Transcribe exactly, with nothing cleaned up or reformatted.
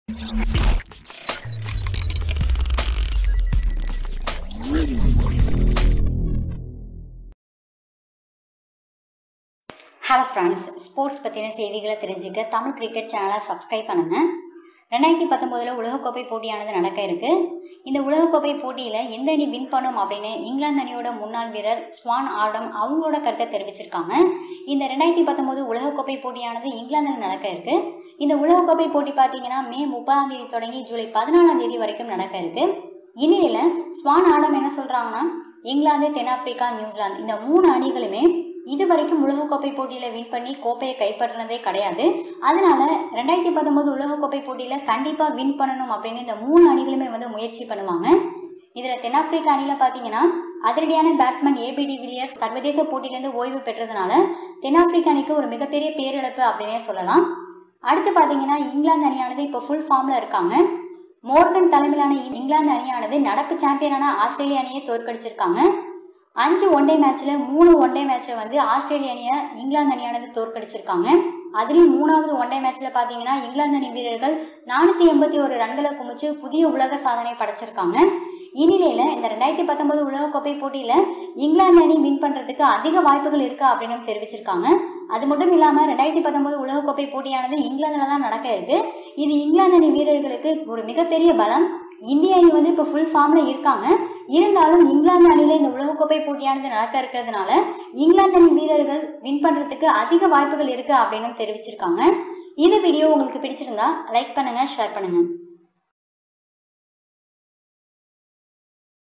Hello friends, sports பற்றின செய்திகளை தெரிஞ்சுக்க தமிழ் கிரிக்கெட் சேனலை சப்ஸ்கிரைப் பண்ணுங்க. ரெண்டாயிரத்தி பத்தொன்பதில் உலகக்கோப்பை போட்டியானது நடக்க இருக்கு. இந்த உலகக்கோப்பை போட்டியில் எந்த அணி வின் பண்ணும் அப்படின்னு இங்கிலாந்து அணியோட முன்னாள் வீரர் ஸ்வான் ஆடம் அவங்களோட கருத்தை தெரிவிச்சிருக்காங்க. இந்த ரெண்டாயிரத்தி பத்தொன்பது உலகக்கோப்பை போட்டியானது இங்கிலாந்தில் நடக்க இருக்கு. இந்த உலகக்கோப்பை போட்டி பார்த்தீங்கன்னா மே முப்பதாம் தேதி தொடங்கி ஜூலை பதினாலாம் தேதி வரைக்கும் நடக்க இருக்கு. இந்நிலையில ஸ்வான் ஆடம் என்ன சொல்றாங்கன்னா, இங்கிலாந்து, தென்னாப்பிரிக்கா, நியூசிலாந்து இந்த மூணு அணிகளுமே இது வரைக்கும் உலகக்கோப்பை போட்டியில வின் பண்ணி கோப்பையை கைப்பற்றினதே கிடையாது. அதனால ரெண்டாயிரத்தி பத்தொன்பது உலகக்கோப்பை போட்டியில கண்டிப்பா வின் பண்ணணும் அப்படின்னு இந்த மூணு அணிகளுமே வந்து முயற்சி பண்ணுவாங்க. இதுல தென்னாப்பிரிக்கா அணியில பாத்தீங்கன்னா அதிரடியான பேட்ஸ்மேன் ஏபி டிவிலியர்ஸ் சர்வதேச போட்டியிலிருந்து ஓய்வு பெற்றதுனால தென்னாப்பிரிக்கா அணிக்கு ஒரு மிகப்பெரிய பேரிழப்பு அப்படின்னே சொல்லலாம். அடுத்து பாத்தீங்கன்னா இங்கிலாந்து அணியானது இப்ப ஃபுல் ஃபார்ம்ல இருக்காங்க. மோர்கன் தலைமையிலான இங்கிலாந்து அணியானது நடப்பு சாம்பியனான ஆஸ்திரேலிய அணியை தோற்கடிச்சிருக்காங்க. அஞ்சு ஒன் டே மேட்ச்ல மூணு ஒன் டே மேட்ச்ல வந்து ஆஸ்திரேலிய அணியை இங்கிலாந்து அணியானது தோற்கடிச்சிருக்காங்க. அதுலயும் மூணாவது ஒன் டே மேட்ச்ல பாத்தீங்கன்னா இங்கிலாந்து அணி வீரர்கள் நானூத்தி எண்பத்தி ஒரு ரன்களை குமிச்சு புதிய உலக சாதனை படைச்சிருக்காங்க. இந்நிலையில இந்த ரெண்டாயிரத்தி பத்தொன்பது உலகக்கோப்பை போட்டியில இங்கிலாந்து அணி வின் பண்றதுக்கு அதிக வாய்ப்புகள் இருக்கு அப்படின்னு தெரிவிச்சிருக்காங்க. அது மட்டும் இல்லாம ரெண்டாயிரத்தி பத்தொன்பது உலகக்கோப்பை போட்டியானது இங்கிலாந்துல தான் நடக்க இருக்கு. இது இங்கிலாந்து அணி வீரர்களுக்கு ஒரு மிகப்பெரிய பலம். இந்திய அணி வந்து இப்ப ஃபுல் ஃபார்ம்ல இருக்காங்க. இருந்தாலும் இங்கிலாந்து அணியில இந்த உலகக்கோப்பை போட்டியானது நடக்க இருக்கிறதுனால இங்கிலாந்து அணி வீரர்கள் வின் பண்றதுக்கு அதிக வாய்ப்புகள் இருக்கு அப்படின்னு தெரிவிச்சிருக்காங்க. இந்த வீடியோ உங்களுக்கு பிடிச்சிருந்தா லைக் பண்ணுங்க, ஷேர் பண்ணுங்க.